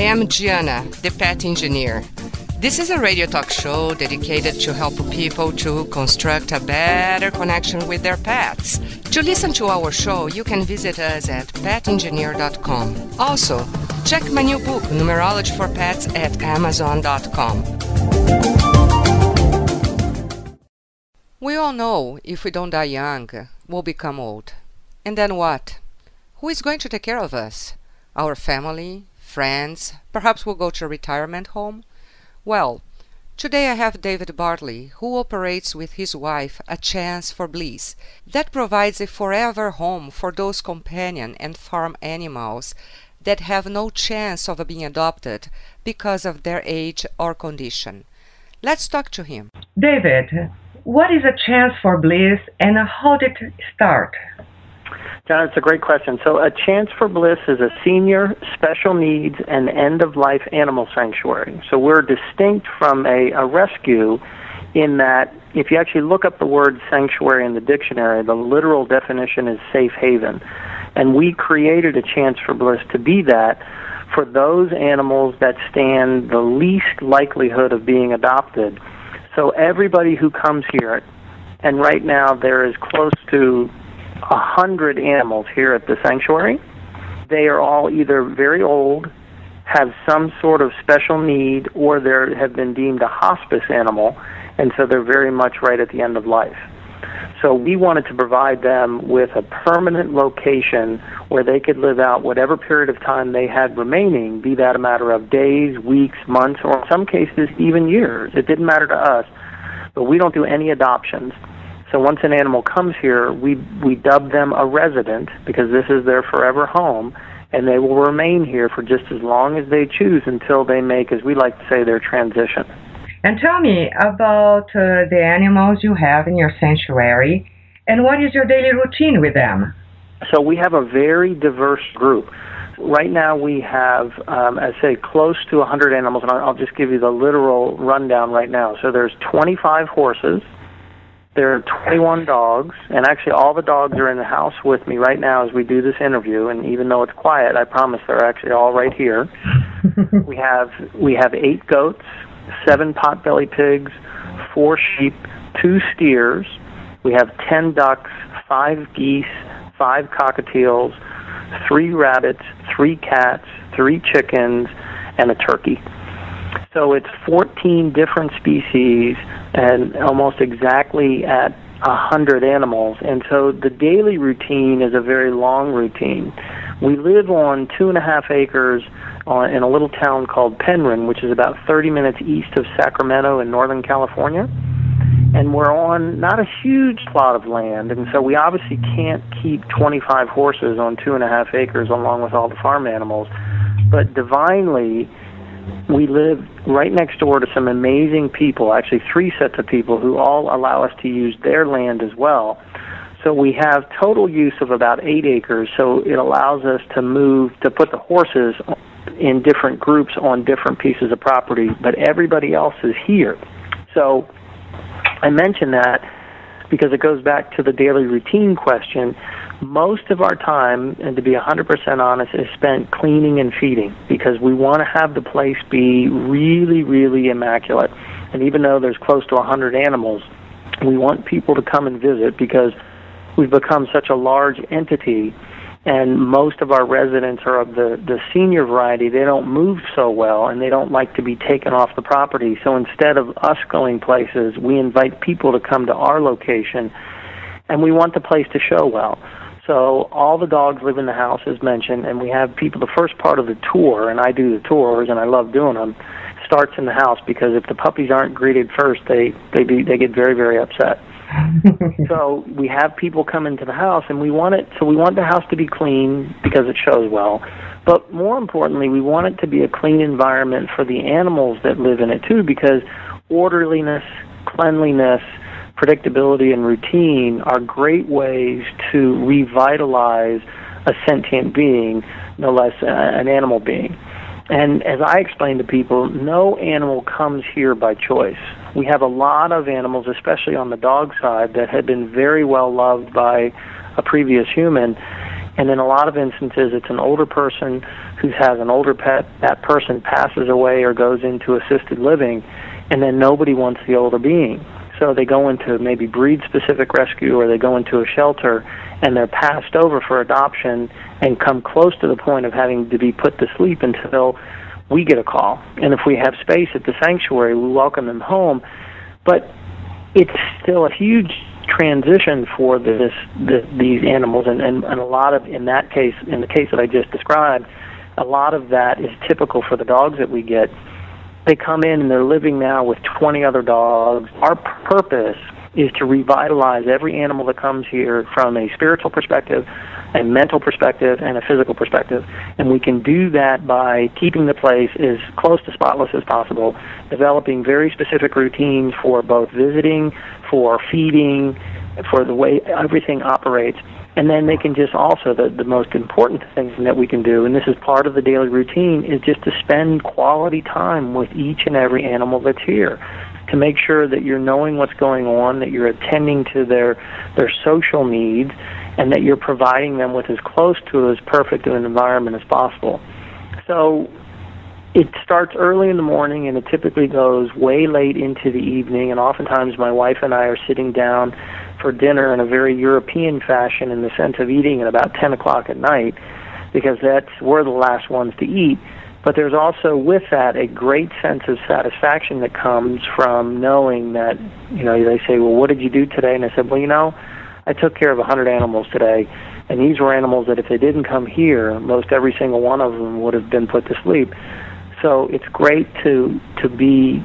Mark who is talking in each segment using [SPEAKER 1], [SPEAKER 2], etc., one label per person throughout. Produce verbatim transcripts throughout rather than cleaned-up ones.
[SPEAKER 1] am Gianna, the pet engineer. This is a radio talk show dedicated to help people to construct a better connection with their pets. To listen to our show, you can visit us at pet engineer dot com. Also, check my new book, Numerology for Pets, at amazon dot com. We all know if we don't die young, we'll become old. And then what? Who is going to take care of us? Our family? Friends? Perhaps we'll go to a retirement home? Well, today I have David Bartley, who operates with his wife A Chance for Bliss, that provides a forever home for those companion and farm animals that have no chance of being adopted because of their age or condition. Let's talk to him.
[SPEAKER 2] David, what is A Chance for Bliss and how did it start?
[SPEAKER 3] John, it's a great question. So A Chance for Bliss is a senior special needs and end-of-life animal sanctuary. So we're distinct from a, a rescue in that if you actually look up the word sanctuary in the dictionary, the literal definition is safe haven. And we created A Chance for Bliss to be that for those animals that stand the least likelihood of being adopted. So everybody who comes here, and right now there is close to a hundred animals here at the sanctuary. They are all either very old, have some sort of special need, or they have been deemed a hospice animal, and so they're very much right at the end of life. So we wanted to provide them with a permanent location where they could live out whatever period of time they had remaining, be that a matter of days, weeks, months, or in some cases even years. It didn't matter to us, but we don't do any adoptions. So once an animal comes here, we we dub them a resident because this is their forever home, and they will remain here for just as long as they choose until they make, as we like to say, their transition.
[SPEAKER 2] And tell me about uh, the animals you have in your sanctuary, and what is your daily routine with them?
[SPEAKER 3] So we have a very diverse group. Right now we have, um, I say, close to one hundred animals, and I'll just give you the literal rundown right now. So there's twenty-five horses. There are twenty-one dogs, and actually all the dogs are in the house with me right now as we do this interview, and even though it's quiet, I promise they're actually all right here. we have we have eight goats, seven potbelly pigs, four sheep, two steers. We have ten ducks, five geese, five cockatiels, three rabbits, three cats, three chickens, and a turkey. So it's fourteen different species and almost exactly at one hundred animals. And so the daily routine is a very long routine. We live on two and a half acres on, in a little town called Penryn, which is about thirty minutes east of Sacramento in Northern California. And we're on not a huge plot of land, and so we obviously can't keep twenty-five horses on two and a half acres along with all the farm animals. But divinely, we live right next door to some amazing people, actually three sets of people who all allow us to use their land as well. So we have total use of about eight acres, so it allows us to move, to put the horses in different groups on different pieces of property, but everybody else is here. So I mention that because it goes back to the daily routine question. Most of our time, and to be one hundred percent honest, is spent cleaning and feeding because we want to have the place be really, really immaculate. And even though there's close to one hundred animals, we want people to come and visit because we've become such a large entity, and most of our residents are of the, the senior variety. They don't move so well, and they don't like to be taken off the property. So instead of us going places, we invite people to come to our location, and we want the place to show well. So all the dogs live in the house, as mentioned, and we have people, the first part of the tour, and I do the tours, and I love doing them, starts in the house because if the puppies aren't greeted first, they, they, be, they get very, very upset. So we have people come into the house, and we want it, so we want the house to be clean because it shows well. But more importantly, we want it to be a clean environment for the animals that live in it too, because orderliness, cleanliness, predictability, and routine are great ways to revitalize a sentient being, no less uh, an animal being. And as I explain to people, no animal comes here by choice. We have a lot of animals, especially on the dog side, that had been very well loved by a previous human, And in a lot of instances, it's an older person who has an older pet. That person passes away or goes into assisted living, and then nobody wants the older being. So they go into maybe breed-specific rescue, or they go into a shelter, and they're passed over for adoption and come close to the point of having to be put to sleep until we get a call. And if we have space at the sanctuary, we welcome them home. But it's still a huge transition for this, this these animals, and, and, and a lot of, in that case, in the case that I just described, a lot of that is typical for the dogs that we get. They come in and they're living now with twenty other dogs. Our purpose is to revitalize every animal that comes here from a spiritual perspective, a mental perspective, and a physical perspective. And we can do that by keeping the place as close to spotless as possible, developing very specific routines for both visiting, for feeding, for the way everything operates. And then they can just also, the, the most important thing that we can do, and this is part of the daily routine, is just to spend quality time with each and every animal that's here, to make sure that you're knowing what's going on, that you're attending to their their social needs, and that you're providing them with as close to as perfect an environment as possible. So it starts early in the morning, and it typically goes way late into the evening, and oftentimes my wife and I are sitting down for dinner in a very European fashion, in the sense of eating at about ten o'clock at night, because that's we're the last ones to eat. But there's also with that a great sense of satisfaction that comes from knowing that, you know, they say, well, what did you do today? And I said, well, you know, I took care of one hundred animals today, and these were animals that if they didn't come here, most every single one of them would have been put to sleep. So it's great to to be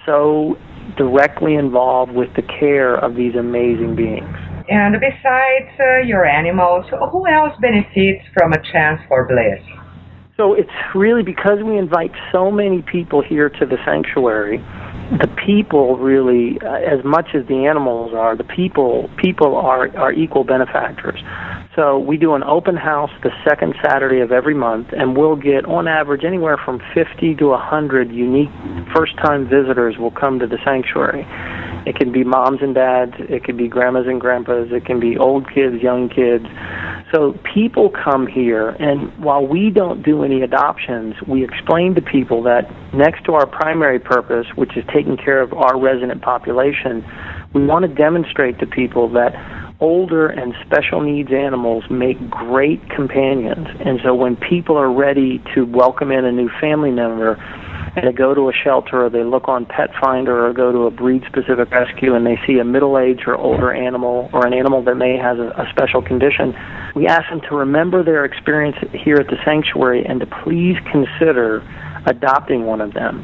[SPEAKER 3] so directly involved with the care of these amazing beings.
[SPEAKER 2] And besides uh, your animals, who else benefits from a chance for bliss?
[SPEAKER 3] So it's really because we invite so many people here to the sanctuary, the people really, uh, as much as the animals are, the people people are, are equal benefactors. So we do an open house the second Saturday of every month, and we'll get, on average, anywhere from fifty to one hundred unique first-time visitors will come to the sanctuary. It can be moms and dads, it can be grandmas and grandpas, it can be old kids, young kids. So people come here, and while we don't do any adoptions, we explain to people that next to our primary purpose, which is taking care of our resident population, we want to demonstrate to people that older and special needs animals make great companions. And so when people are ready to welcome in a new family member, and they go to a shelter, or they look on Pet Finder, or go to a breed-specific rescue, and they see a middle-aged or older animal, or an animal that may have a, a special condition, we ask them to remember their experience here at the sanctuary and to please consider adopting one of them.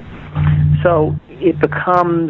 [SPEAKER 3] So it becomes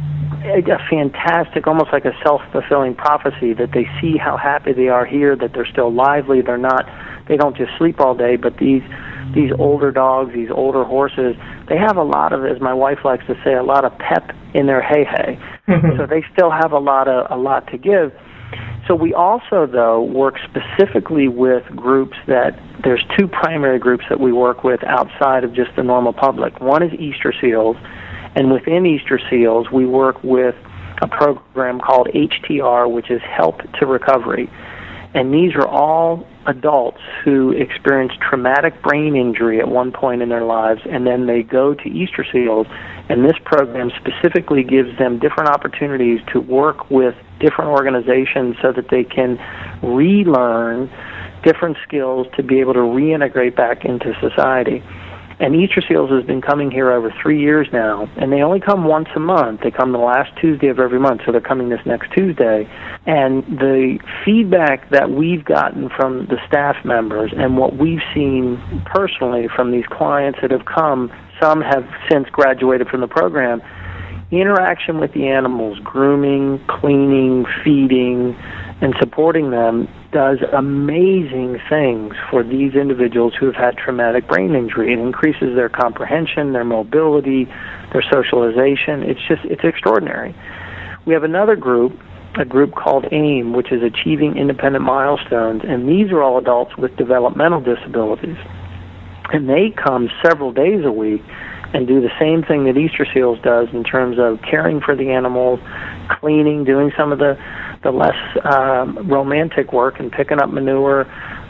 [SPEAKER 3] a fantastic, almost like a self-fulfilling prophecy, that they see how happy they are here, that they're still lively, they're not, they don't just sleep all day, but these these older dogs, these older horses, they have a lot of, as my wife likes to say, a lot of pep in their hey-hey. So they still have a lot of a lot to give. So we also, though, work specifically with groups that, there's two primary groups that we work with outside of just the normal public. One is Easter Seals, and within Easter Seals, we work with a program called H T R, which is Help to Recovery. And these are all adults who experience traumatic brain injury at one point in their lives, and then they go to Easter Seals, and this program specifically gives them different opportunities to work with different organizations so that they can relearn different skills to be able to reintegrate back into society. And Easter Seals has been coming here over three years now, and they only come once a month. They come the last Tuesday of every month, so they're coming this next Tuesday. And the feedback that we've gotten from the staff members and what we've seen personally from these clients that have come, some have since graduated from the program, interaction with the animals, grooming, cleaning, feeding, and supporting them does amazing things for these individuals who have had traumatic brain injury. It increases their comprehension, their mobility, their socialization. It's just, it's extraordinary. We have another group, a group called AIM, which is Achieving Independent Milestones, and these are all adults with developmental disabilities. And they come several days a week and do the same thing that Easter Seals does in terms of caring for the animals, cleaning, doing some of the, the less um, romantic work and picking up manure,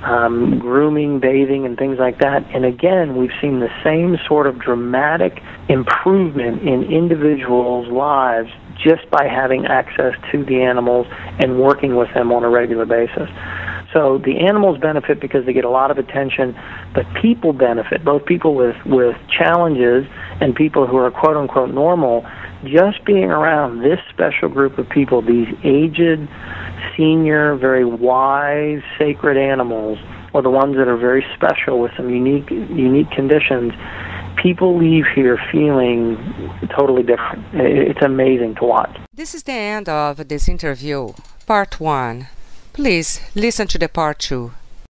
[SPEAKER 3] um, grooming, bathing, and things like that. And again, we've seen the same sort of dramatic improvement in individuals' lives just by having access to the animals and working with them on a regular basis. So the animals benefit because they get a lot of attention, but people benefit, both people with, with challenges and people who are quote-unquote normal. Just being around this special group of people, these aged, senior, very wise, sacred animals, or the ones that are very special with some unique, unique conditions, people leave here feeling totally different. It's amazing to watch.
[SPEAKER 1] This is the end of this interview, part one. Please listen to the part two.